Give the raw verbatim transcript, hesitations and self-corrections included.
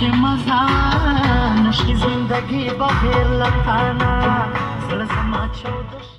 چې مزه نشي زندګي بغیر له تانا زړه زما چاودش